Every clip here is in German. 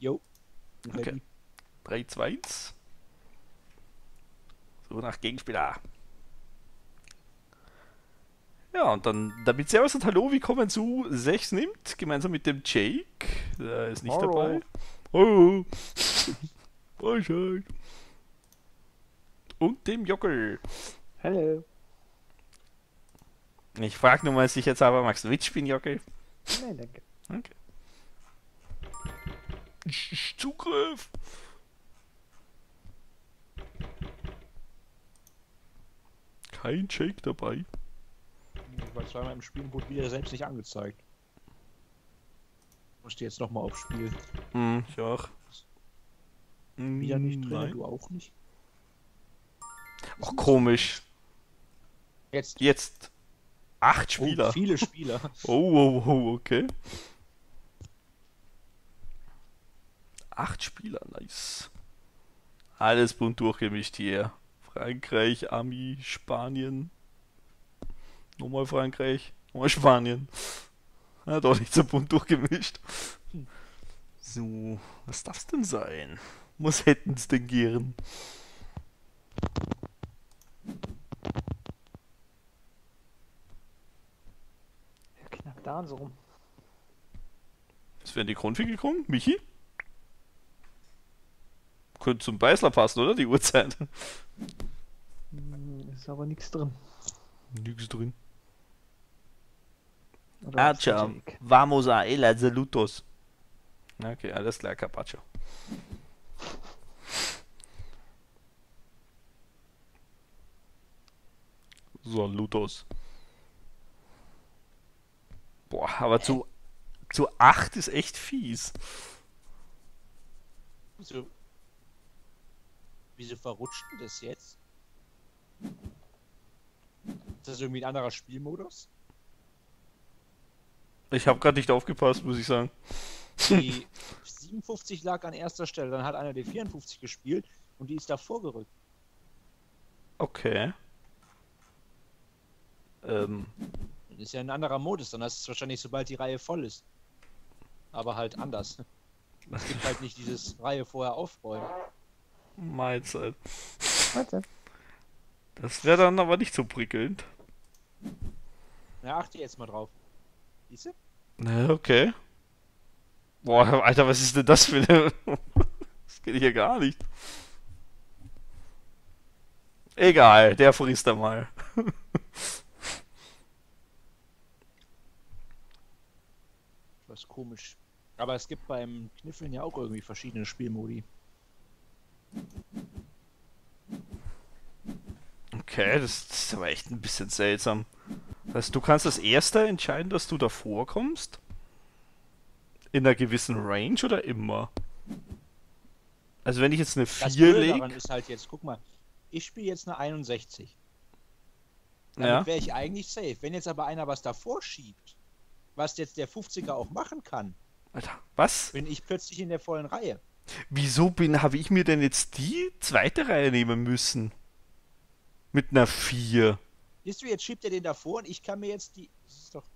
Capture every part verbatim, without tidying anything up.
Jo. Okay. drei, zwei, eins. So, nach Gegenspieler. Ja, und dann, damit Servus und Hallo, willkommen zu sechs nimmt, gemeinsam mit dem Jake. Der ist nicht dabei. Morrow. Oh, oh, schön. Und dem Jockel. Hello. Ich frage nur mal sicher jetzt aber, magst du mitspielen, Jockel? Nein, danke. Okay. Zugriff. Kein Jake dabei. Ich war zweimal im Spiel und wurde wieder selbst nicht angezeigt. Musste jetzt nochmal auf Spiel. Hm, ich auch. Wieder nicht drin, Nein. du auch nicht. Ach, komisch. Jetzt. Jetzt acht Oh, Spieler. viele Spieler. Oh, oh, oh, okay. Acht Spieler, nice. Alles bunt durchgemischt hier. Frankreich, Ami, Spanien. Nochmal Frankreich, nochmal Spanien. Ja, doch nicht so bunt durchgemischt. So, was darf's denn sein? Was hätten's denn gern? Wer knackt da so rum? Ist wer in die Konfi gekommen? Michi? Könnte zum Beißler passen, oder? Die Uhrzeit. Hm, Ist aber nichts drin. Nix drin. Oder ist der Acha, Jake? vamos a el salutos. Okay, alles klar, Carpaccio. Salutos. Boah, aber zu, zu acht ist echt fies. Wieso, wieso verrutscht denn das jetzt? Ist das irgendwie ein anderer Spielmodus? Ich habe gerade nicht aufgepasst, muss ich sagen. Die siebenundfünfzig lag an erster Stelle, dann hat einer die vierundfünfzig gespielt und die ist davor gerückt. Okay. Ähm, Das ist ja ein anderer Modus, dann ist es wahrscheinlich, sobald die Reihe voll ist. Aber halt anders. Es gibt halt nicht dieses Reihe vorher aufräumen. Mahlzeit. Warte. Das wäre dann aber nicht so prickelnd. Ja, achte jetzt mal drauf. Siehst du? Na, okay. Boah, Alter, was ist denn das für eine... Das geht hier gar nicht. Egal, der frisst er mal. Was komisch. Aber es gibt beim Kniffeln ja auch irgendwie verschiedene Spielmodi. Okay, das ist aber echt ein bisschen seltsam. Das heißt, du kannst als Erster entscheiden, dass du davor kommst? In einer gewissen Range oder immer? Also wenn ich jetzt eine Das vier Blöde daran leg... ist halt jetzt, guck mal, ich spiele jetzt eine einundsechzig. Ja, Damit wäre ich eigentlich safe. Wenn jetzt aber einer was davor schiebt, was jetzt der fünfziger auch machen kann, Alter, was? bin ich plötzlich in der vollen Reihe. Wieso bin, habe ich mir denn jetzt die zweite Reihe nehmen müssen? Mit einer vier. Siehst du, jetzt schiebt er den davor und ich kann mir jetzt die. Das ist doch,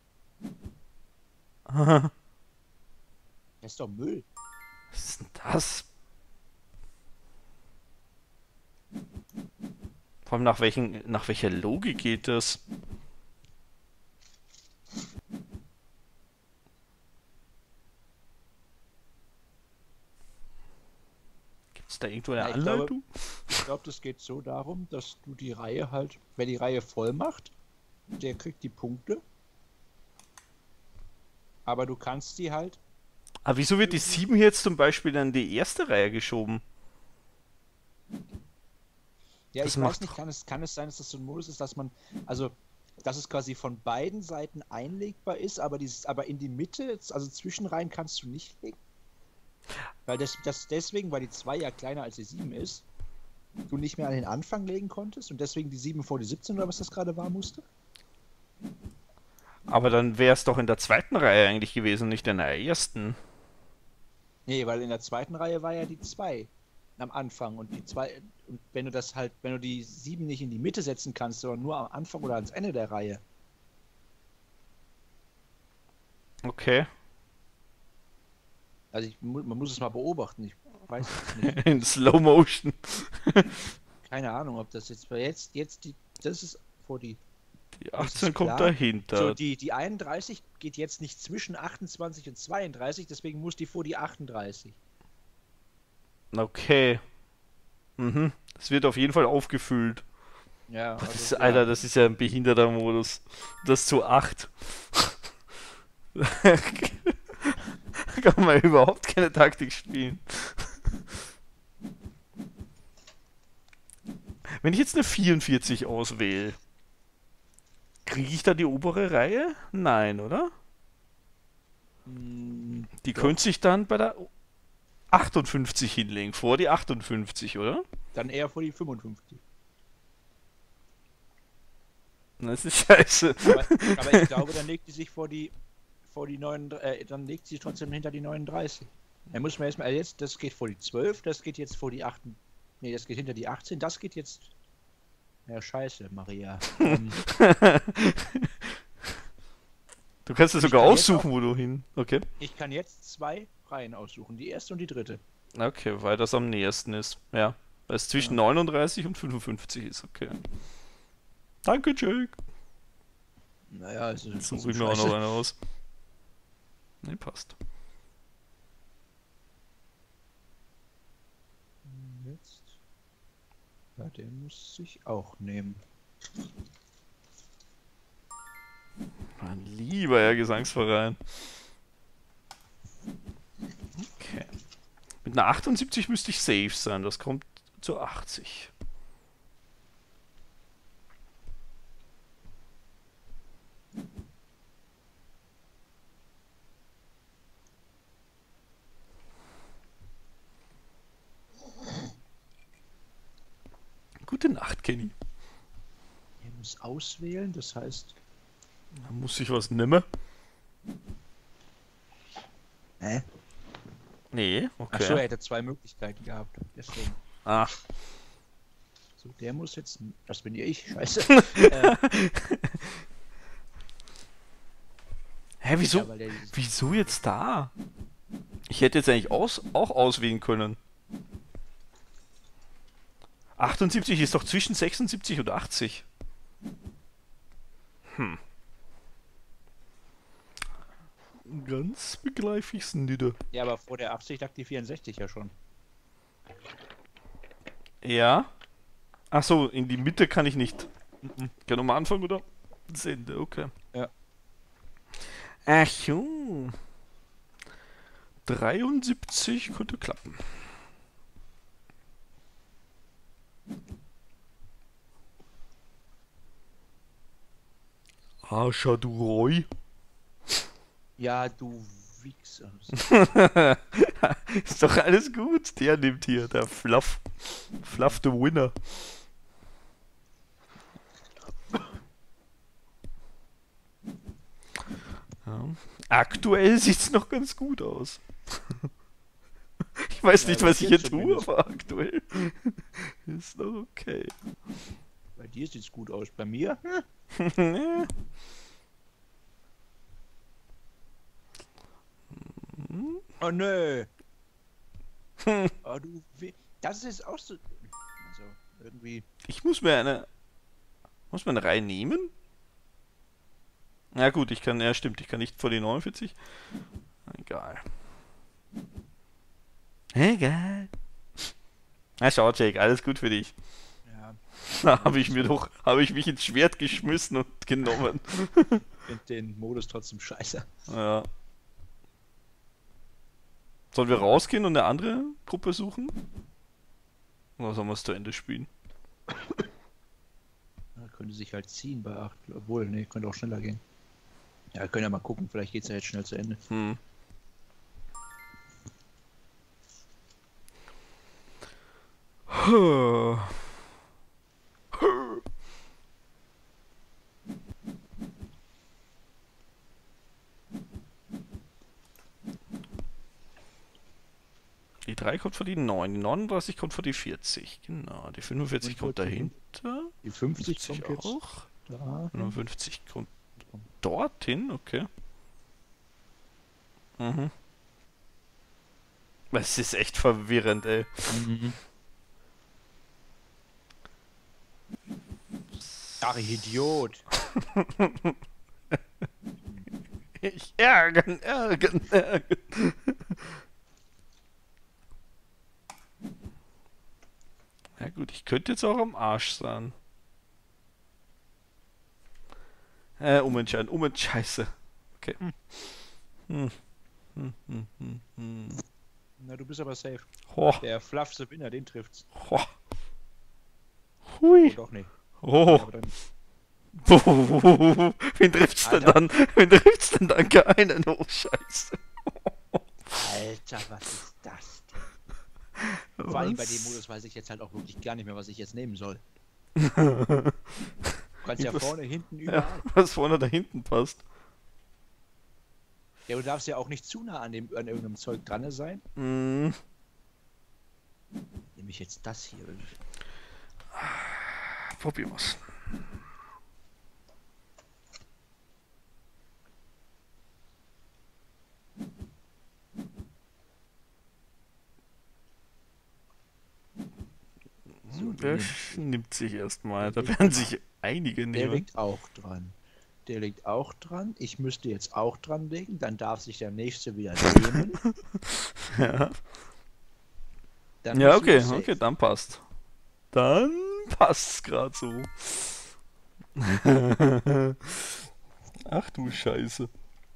Was das ist doch Müll. ist denn das? Vor allem nach, welchen, nach welcher Logik geht das? Gibt es da irgendwo eine Ja, ich glaube, Anleitung? ich glaube, das geht so darum, dass du die Reihe halt, wer die Reihe voll macht, der kriegt die Punkte. Aber du kannst die halt. Aber wieso wird die sieben jetzt zum Beispiel in die erste Reihe geschoben? Ja, Das ich macht weiß nicht, kann es, kann es sein, dass das so ein Modus ist, dass man, also, dass es quasi von beiden Seiten einlegbar ist, aber, dieses, aber in die Mitte, also zwischen Reihen kannst du nicht legen? Weil das, das deswegen, weil die zwei ja kleiner als die sieben ist, du nicht mehr an den Anfang legen konntest und deswegen die sieben vor die siebzehn oder was das gerade war, musste? Aber dann wäre es doch in der zweiten Reihe eigentlich gewesen, nicht in der ersten. Nee, weil in der zweiten Reihe war ja die zwei am Anfang und die zwei, und wenn du das halt, wenn du die sieben nicht in die Mitte setzen kannst, sondern nur am Anfang oder ans Ende der Reihe, Okay. Also ich, mu- man muss es mal beobachten. Ich weiß es nicht. In Slow Motion. Keine Ahnung, ob das jetzt, weil jetzt, jetzt die, das ist vor die, Die das ist achtzehn kommt klar. So, dahinter. die, die einunddreißig geht jetzt nicht zwischen achtundzwanzig und zweiunddreißig, deswegen muss die vor die achtunddreißig. Okay. Mhm. Das wird auf jeden Fall aufgefüllt. Ja, Das also, ist, ja. Alter, das ist ja ein behinderter Modus. Das zu acht. Kann man überhaupt keine Taktik spielen. Wenn ich jetzt eine vierundvierzig auswähle, kriege ich da die obere Reihe? Nein, oder? Hm, Die doch. könnte sich dann bei der achtundfünfzig hinlegen, vor die achtundfünfzig, oder? Dann eher vor die fünfundfünfzig. Das ist scheiße. Aber, aber ich glaube, dann legt die sich vor die, vor die neun, äh, dann legt sie trotzdem hinter die neununddreißig. Dann muss man erstmal, also jetzt, das geht vor die zwölf, das geht jetzt vor die acht. Nee, das geht hinter die achtzehn, das geht jetzt. Ja, scheiße, Maria. Ähm, Du kannst es Ich sogar kann jetzt aussuchen, wo du hin. Okay. ich kann jetzt zwei Reihen aussuchen, die erste und die dritte. Okay, weil das am nächsten ist. Ja. Weil es zwischen Ja. neununddreißig und fünfundfünfzig ist, okay. Danke, Jake. Naja, also Jetzt das suche ist ich mir auch noch scheiße. eine aus. Ne, passt. Jetzt. Ja, der muss sich auch nehmen. Mein lieber Herr Gesangsverein. Okay. Mit einer achtundsiebzig müsste ich safe sein. Das kommt zu achtzig. Gute Nacht, Kenny. Er muss auswählen, das heißt. Da muss ich was nehmen. Hä? Nee, Achso, er okay. hätte zwei Möglichkeiten gehabt. Deswegen. Ah, So, der muss jetzt. Das bin ja ich, scheiße. äh, hä, wieso? ja, weil der dieses- Wieso jetzt da? Ich hätte jetzt eigentlich aus, auch auswählen können. achtundsiebzig ist doch zwischen sechsundsiebzig und achtzig. Hm. Ganz begreif ich's nicht. Ja, aber vor der achtzig lag die vierundsechzig ja schon. Ja. Ach so, in die Mitte kann ich nicht. Mhm. Kann nochmal anfangen, oder? Das Ende, okay. Ja. Ach so. dreiundsiebzig könnte klappen. Ascha, du Roy. Ja, du Wichser. Ist doch alles gut. Der nimmt hier, der Fluff. Fluff the Winner. Ja. Aktuell sieht's noch ganz gut aus. Ich weiß Ja, nicht, bei was ich dir hier tue, zumindest. aber aktuell ist noch okay. Bei dir sieht's gut aus. Bei mir? Nee. Oh nö. Oh, du Wi- Das ist auch so. Also, irgendwie. Ich muss mir eine. Muss man eine Reihe nehmen? Na gut, ich kann. Ja, stimmt, ich kann nicht vor die neunundvierzig. Egal. Egal. Na schau, Jake, alles gut für dich. Ja, Da habe ich mir doch. Habe ich mich ins Schwert geschmissen und genommen. ich finde den Modus trotzdem scheiße. Ja. Sollen wir rausgehen und eine andere Gruppe suchen? Oder sollen wir es zu Ende spielen? Ja, könnte sich halt ziehen bei acht. Obwohl, nee, könnte auch schneller gehen. Ja, wir können ja mal gucken. Vielleicht geht's ja jetzt schnell zu Ende. Hm. Die drei kommt vor die neun, die neununddreißig kommt vor die vierzig. Genau, die fünfundvierzig kommt fünfundvierzig. dahinter. Die fünfzig fünfzig kommt jetzt auch. da. fünfundfünfzig kommt dorthin, okay. Mhm. Es ist echt verwirrend, ey. Mhm. Ach, Idiot. Ich ärgern, ärgern, ärgern. Ja gut, ich könnte jetzt auch am Arsch sein. Äh, umentscheiden, umentscheiden. Scheiße. Okay. Hm. Hm, hm, hm, hm. Na, du bist aber safe. Ho, Der Fluff the Winner, den trifft's. ho. Oh, Hui. doch nicht. Oh. Aber dann, Wen trifft's denn Alter. dann? Wen trifft's denn dann? Keinen. Oh, Scheiße. Alter, was ist das denn? Vor allem bei dem Modus weiß ich jetzt halt auch wirklich gar nicht mehr, was ich jetzt nehmen soll. Du kannst ja Irgendwas- vorne, hinten, überall. Ja, was vorne da hinten passt. Ja, du darfst ja auch nicht zu nah an, dem, an irgendeinem Zeug dran sein. Hm. Nehme ich jetzt das hier. Probieren wir's. So, du Der nimmst- nimmt sich erstmal. Da Der werden sich einige Der nehmen. liegt auch dran. Der liegt auch dran. Ich müsste jetzt auch dran legen. Dann darf sich der nächste wieder nehmen. Ja, Dann ja bist du okay, safe. okay, dann passt. Dann passt's gerade so. Ach du Scheiße.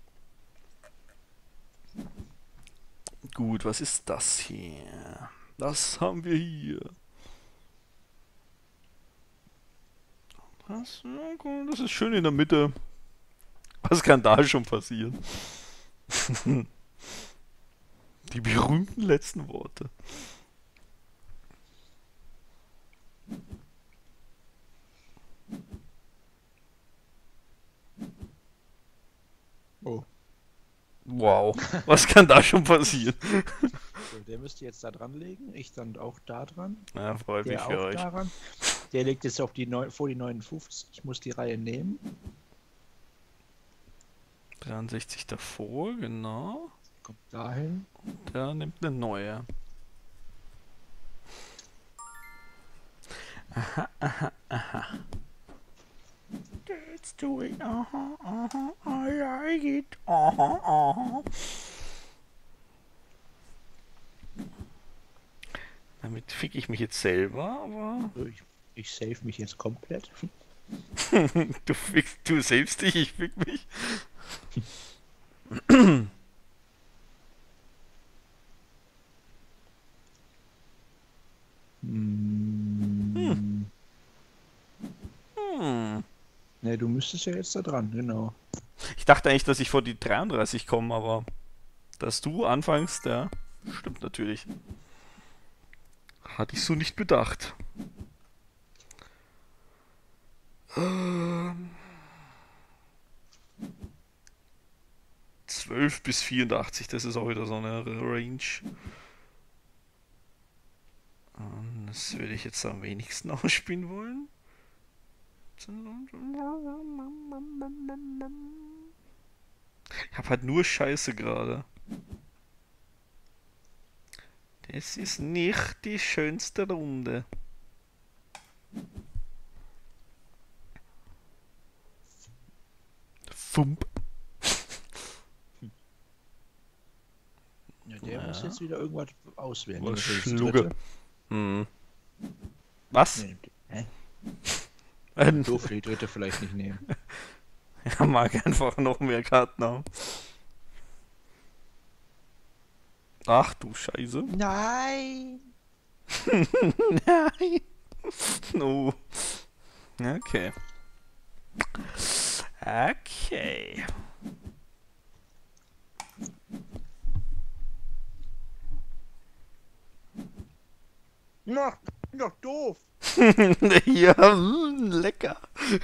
Gut, was ist das hier? Was haben wir hier? Das, ja, gut, das ist schön in der Mitte. Was kann da schon passieren? Die berühmten letzten Worte. Oh, Wow, was kann da schon passieren? so, der müsste jetzt da dran legen. Ich dann auch da dran. Ja, freut mich Der für auch euch. daran. Der legt jetzt auf die neun, vor die neunundfünfzig. Ich muss die Reihe nehmen. dreiundsechzig davor, genau. Kommt dahin. Der nimmt eine neue. Aha, aha, aha. Let's do it. Aha, aha, I like it. Aha, aha. Damit fick ich mich jetzt selber, aber So, ich, ich save mich jetzt komplett. du fickst, du selbst dich, ich fick mich. Hm. Hm. Ne, du müsstest ja jetzt da dran, genau. Ich dachte eigentlich, dass ich vor die dreiunddreißig komme, aber dass du anfängst, ja, stimmt natürlich. Hatte ich so nicht bedacht. Ähm, zwölf bis vierundachtzig, das ist auch wieder so eine Range. Ähm, Das würde ich jetzt am wenigsten ausspielen wollen. Ich hab halt nur Scheiße gerade. Das ist nicht die schönste Runde. Fump. Ja, der Ja. muss jetzt wieder irgendwas auswählen. Was Nehmen wir das Schlucke. dritte? Hm. Was? Nee, hä? Ein- Durfte die dritte vielleicht nicht nehmen. Er mag einfach noch mehr Karten haben. Ach du Scheiße. Nein! Nein. No. Okay. Okay. Na, bin doch doof! Ja, mm, lecker.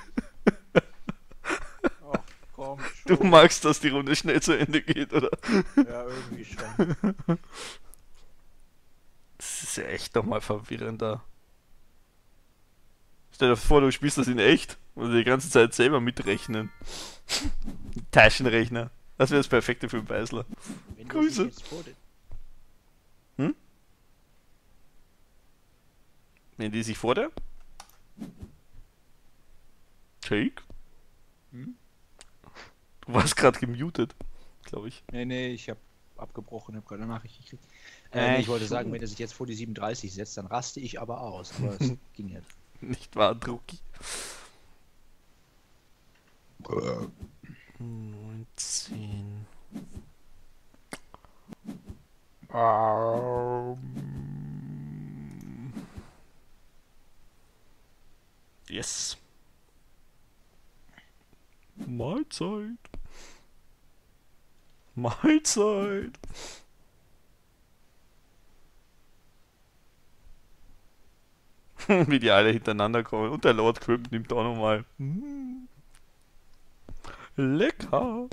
Ach, komm Du schon. magst, dass die Runde schnell zu Ende geht, oder? Ja, irgendwie schon. Das ist ja echt nochmal verwirrender. Stell dir vor, du spielst das in echt und die ganze Zeit selber mitrechnen. Taschenrechner. Das wäre das Perfekte für einen Beißler. Wenn Grüße. Das jetzt vor den, Wenn die sich vor der? Jake? Hm? Du warst gerade gemutet, glaube ich. Nee, nee, ich habe abgebrochen, habe gerade eine Nachricht gekriegt. Äh, Äh, nee, ich wollte so. sagen, wenn er sich jetzt vor die siebenunddreißig setzt, dann raste ich aber aus. Aber es ging jetzt. Nicht wahr, Drucki? neunzehn. Ähm. Yes. Mahlzeit. Mahlzeit. Wie die alle hintereinander kommen. Und der Lord Crimp nimmt auch nochmal. Mm. Lecker.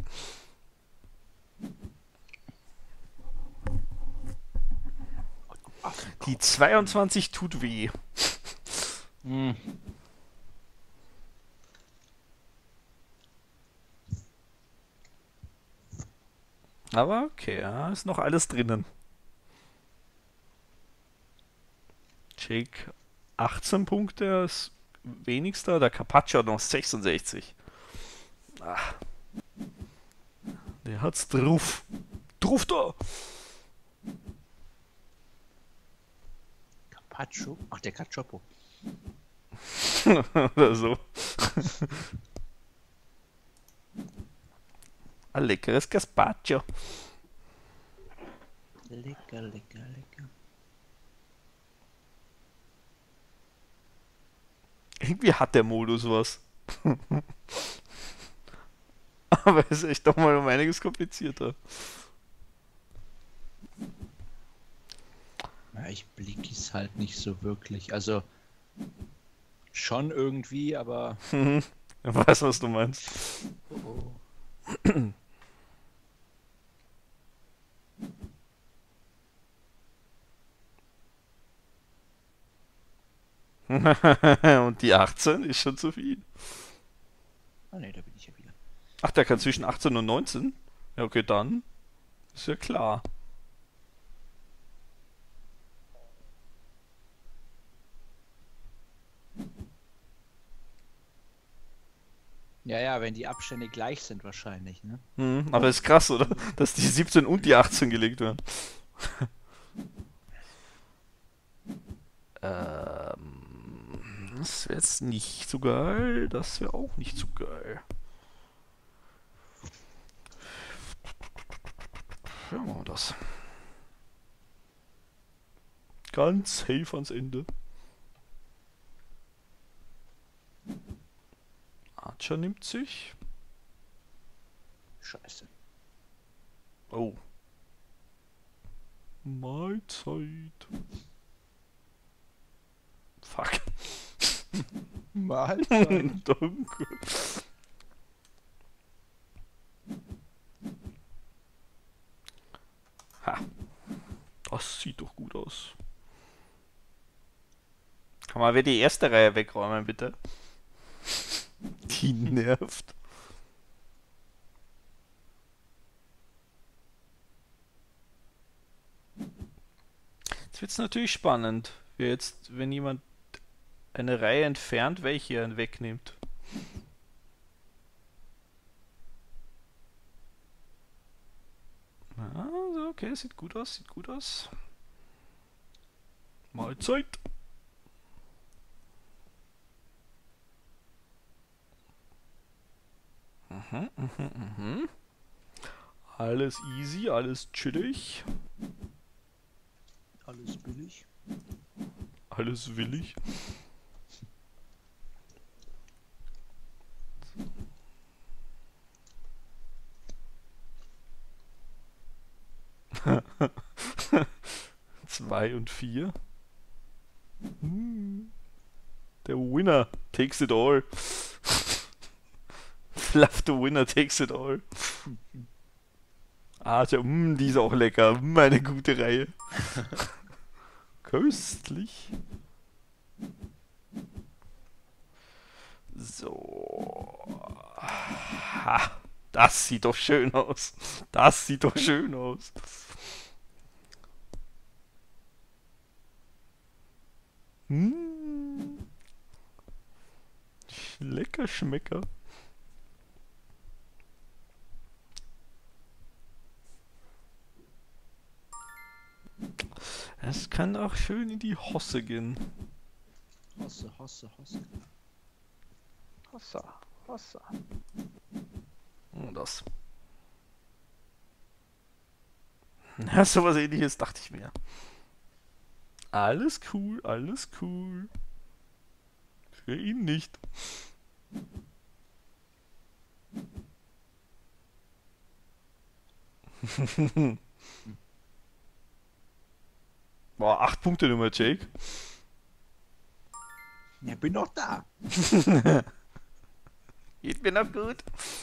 Die zweiundzwanzig tut weh. Hm. Aber okay, ja, ist noch alles drinnen. Jake achtzehn Punkte, ist wenigster. Der Carpaccio hat noch sechsundsechzig. Ah. Der hat's drauf. Drauf da! Carpaccio? Ach, der Cacioppo. Oder so. Ein leckeres Gazpacho. Lecker, lecker, lecker. Irgendwie hat der Modus was. Aber es ist echt doch mal um einiges komplizierter. Ja, ich blick es halt nicht so wirklich. Also schon irgendwie, aber. Ich weiß, was du meinst. Oh, oh. Und die achtzehn ist schon zu viel. Ah ne, da bin ich ja wieder. Ach, der kann zwischen achtzehn und neunzehn? Ja, okay, dann ist ja klar. Ja, ja, wenn die Abstände gleich sind wahrscheinlich, ne? Hm, aber ist krass, oder? Dass die siebzehn und die achtzehn gelegt werden. ähm, das wäre jetzt nicht so geil. Das wäre auch nicht so geil. Ja, machen wir das. Ganz safe ans Ende. Archer nimmt sich. Scheiße. Oh. Mahlzeit. Fuck. Mahlzeit. Danke. Ha. Das sieht doch gut aus. Kann man wieder die erste Reihe wegräumen, bitte? Die nervt. Jetzt wird es natürlich spannend, wer jetzt, wenn jemand eine Reihe entfernt, welche er wegnimmt. Also, okay, sieht gut aus, sieht gut aus. Mahlzeit. Mhm, mhm, mhm. Alles easy, alles chillig. Alles billig. Alles willig. Zwei und vier. Hm. Der Winner takes it all. Fluff the winner takes it all. Ah, der, mh, die ist auch lecker. Mh, eine gute Reihe. Köstlich. So. Ha, das sieht doch schön aus. Das sieht doch schön aus. Hm. Lecker Schmecker. Es kann auch schön in die Hosse gehen. Hosse, Hosse, Hosse. Hossa, Hossa. Und das. Ja, sowas ähnliches dachte ich mir. Alles cool, alles cool. Für ihn nicht. Boah, acht Punkte Nummer, Jake. Ja, bin noch da. Geht mir noch gut.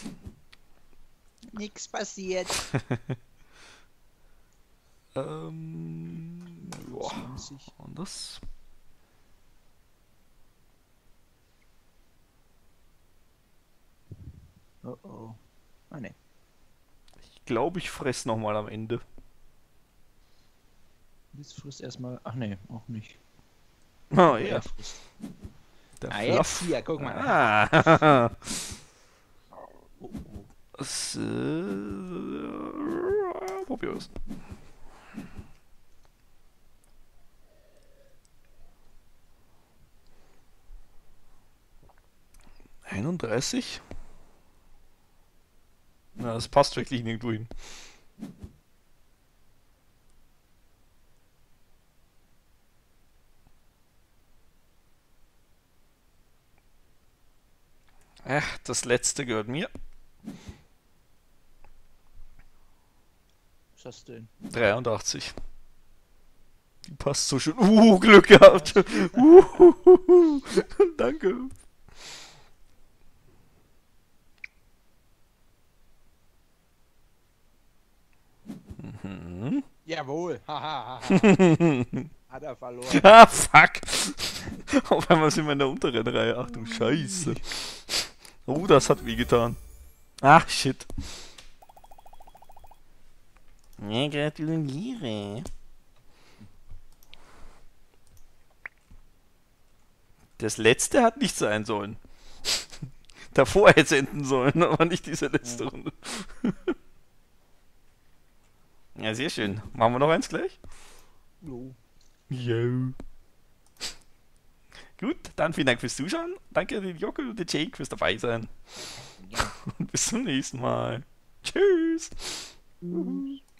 Nix passiert. ähm. Boah. zwanzig. Und das. Oh oh. Ah ne. Ich glaube, ich fress noch mal am Ende. Jetzt frisst erstmal. Ach ne, auch nicht. Oh Ja, ja. frisst. Der Ah, Fluff. jetzt hier, guck mal. Ah. Oh, oh. Das, äh, probier es. einunddreißig? Na, das passt wirklich nirgendwo hin. Ach, das letzte gehört mir. Was hast du denn? dreiundachtzig. Die passt so schön. Uh, Glück gehabt. Uh, danke. Mhm. Jawohl. Haha. Hat er verloren. Ah, fuck. Auf einmal sind wir in der unteren Reihe. Achtung, Scheiße. Oh, das hat wehgetan. Ach, shit. Ja, gratuliere. Das letzte hat nicht sein sollen. Davor hätte es enden sollen, aber nicht diese letzte Runde. Ja, sehr schön. Machen wir noch eins gleich? Jo. Jo. Gut, dann vielen Dank fürs Zuschauen. Danke den Jockel und den Jake fürs dabei sein. Ja. Und bis zum nächsten Mal. Tschüss. Mhm.